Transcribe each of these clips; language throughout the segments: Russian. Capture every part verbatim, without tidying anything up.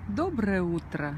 Доброе утро!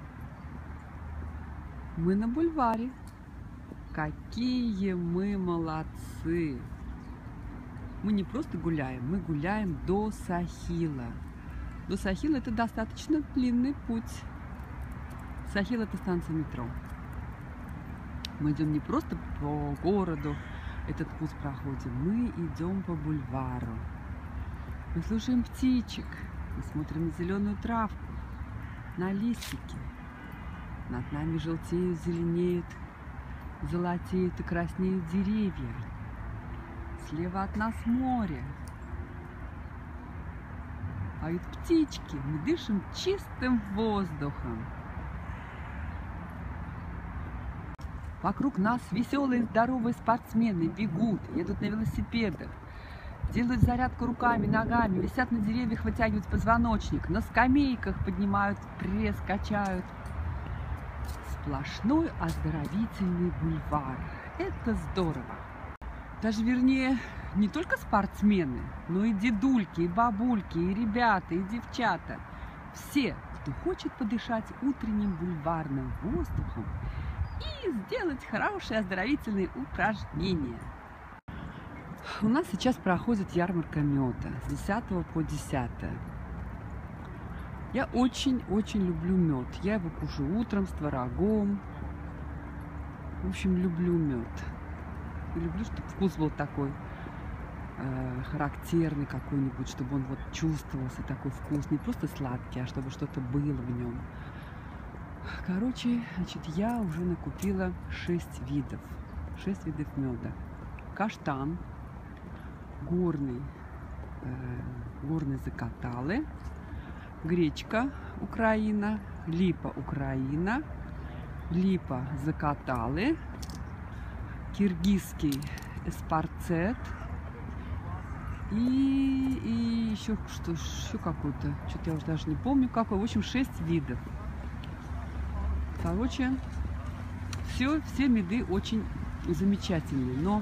Мы на бульваре. Какие мы молодцы! Мы не просто гуляем, мы гуляем до Сахила. До Сахила это достаточно длинный путь. Сахил это станция метро. Мы идем не просто по городу, этот путь проходим, мы идем по бульвару. Мы слушаем птичек, мы смотрим на зеленую травку, на листики. Над нами желтеют, зеленеют, золотеют и краснеют деревья. Слева от нас море. Поют птички, мы дышим чистым воздухом. Вокруг нас веселые, здоровые спортсмены бегут, едут на велосипедах, делают зарядку руками, ногами, висят на деревьях, вытягивают позвоночник, на скамейках поднимают пресс, качают. Сплошной оздоровительный бульвар. Это здорово. Даже, вернее, не только спортсмены, но и дедульки, и бабульки, и ребята, и девчата. Все, кто хочет подышать утренним бульварным воздухом и сделать хорошие оздоровительные упражнения. У нас сейчас проходит ярмарка меда с десятого по десятое. Я очень-очень люблю мед. Я его кушаю утром с творогом. В общем, люблю мед. И люблю, чтобы вкус был такой э, характерный какой-нибудь, чтобы он вот чувствовался такой вкус, не просто сладкий, а чтобы что-то было в нем. Короче, значит, я уже накупила шесть видов. Шесть видов меда. Каштан, горный, э, горный закаталы, гречка Украина, липа Украина, липа закаталы, киргизский эспарцет и, и еще что еще какой-то, что-то я уже даже не помню какой. В общем, шесть видов. Короче, все, все меды очень замечательные, но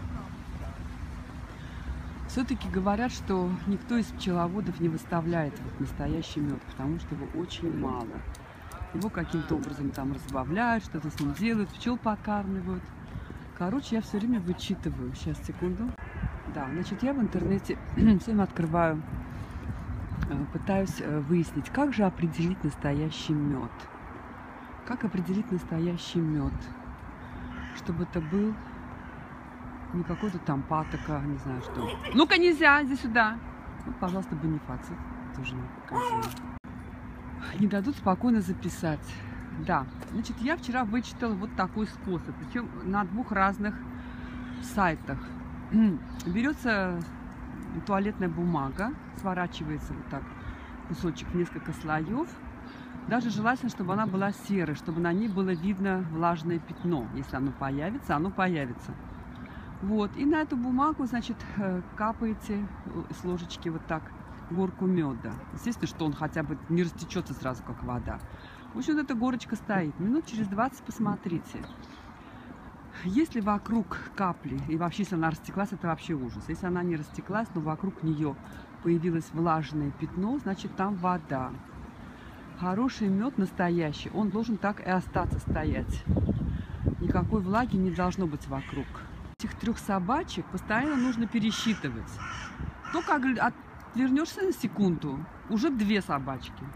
все-таки говорят, что никто из пчеловодов не выставляет вот настоящий мед, потому что его очень мало. Его каким-то образом там разбавляют, что-то с ним делают, пчел покармливают. Короче, я все время вычитываю. Сейчас, секунду. Да, значит, я в интернете все время открываю, пытаюсь выяснить, как же определить настоящий мед. Как определить настоящий мед, чтобы это был не какой-то там патока, не знаю что. Ну-ка, нельзя, иди сюда. Вот, пожалуйста, бонифаций. Тоже не покажу. Не дадут спокойно записать. Да, значит, я вчера вычитала вот такой способ. Причем на двух разных сайтах. Берется туалетная бумага, сворачивается вот так кусочек в несколько слоев. Даже желательно, чтобы она была серой, чтобы на ней было видно влажное пятно. Если оно появится, оно появится. Вот, и на эту бумагу, значит, капаете с ложечки вот так горку меда. Естественно, что он хотя бы не растечется сразу, как вода. В общем, эта горочка стоит. Минут через двадцать посмотрите. Если вокруг капли, и вообще, если она растеклась, это вообще ужас. Если она не растеклась, но вокруг нее появилось влажное пятно, значит, там вода. Хороший мед настоящий, он должен так и остаться стоять. Никакой влаги не должно быть вокруг. Этих трех собачек постоянно нужно пересчитывать. Только отвернешься на секунду, уже две собачки.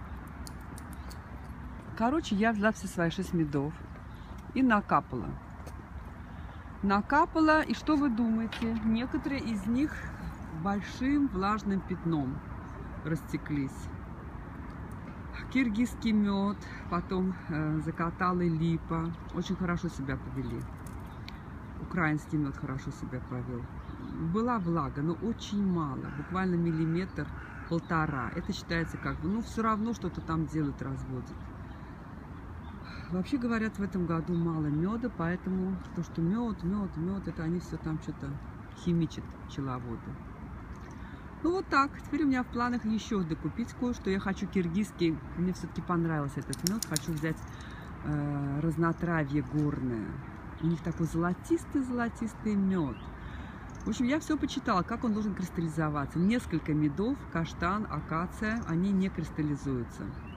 Короче, я взяла все свои шесть медов и накапала. Накапала, и что вы думаете? Некоторые из них большим влажным пятном растеклись. Киргизский мед, потом э, закаталы липа. Очень хорошо себя повели. Украинский мед хорошо себя повел. Была влага, но очень мало. Буквально миллиметр, полтора. Это считается как бы, ну, все равно что-то там делают, разводят. Вообще, говорят, в этом году мало меда, поэтому то, что мед, мед, мед, это они все там что-то химичат, пчеловоды. Ну вот так. Теперь у меня в планах еще докупить кое-что. Я хочу киргизский. Мне все-таки понравился этот мед. Хочу взять э, разнотравье горное. У них такой золотистый-золотистый мед. В общем, я все почитала, как он должен кристаллизоваться. Несколько медов, каштан, акация, они не кристаллизуются.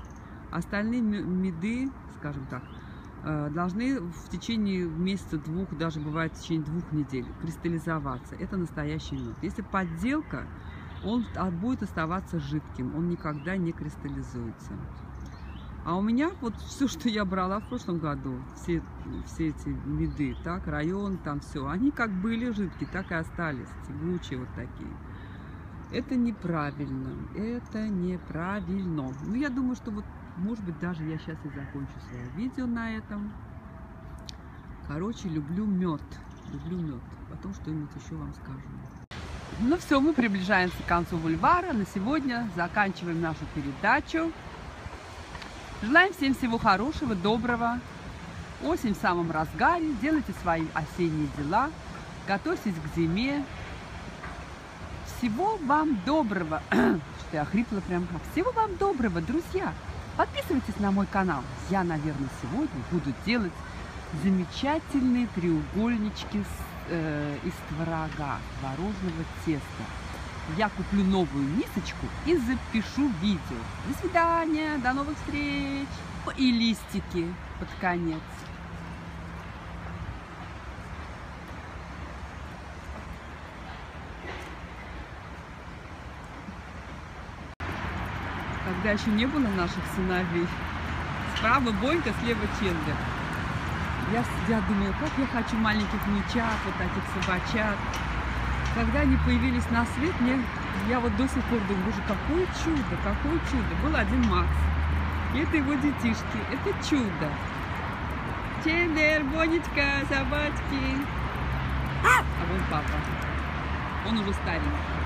Остальные меды, скажем так, должны в течение месяца, двух, даже бывает в течение двух недель кристаллизоваться. Это настоящий мед. Если подделка, он будет оставаться жидким, он никогда не кристаллизуется. А у меня вот все, что я брала в прошлом году, все, все эти меды, так, район, там все, они как были жидкие, так и остались, тягучие вот такие. Это неправильно, это неправильно. Ну, я думаю, что вот, может быть, даже я сейчас и закончу свое видео на этом. Короче, люблю мед, люблю мед. Потом что-нибудь еще вам скажу. Ну все, мы приближаемся к концу бульвара. На сегодня заканчиваем нашу передачу. Желаем всем всего хорошего, доброго. Осень в самом разгаре. Делайте свои осенние дела. Готовьтесь к зиме. Всего вам доброго. Что я охрипла прям. Всего вам доброго, друзья. Подписывайтесь на мой канал. Я, наверное, сегодня буду делать замечательные треугольнички с, э, из творога, творожного теста. Я куплю новую мисочку и запишу видео. До свидания, до новых встреч. И листики под конец. Когда еще не было наших сыновей, справа Бонька, слева Ченга. Я, я думала, как я хочу маленьких внучат, вот таких собачат. Когда они появились на свет, мне, я вот до сих пор думаю, боже, какое чудо, какое чудо. Был один Макс, и это его детишки, это чудо. Чендер, Бонечка, собачки. А вон папа, он уже старенький.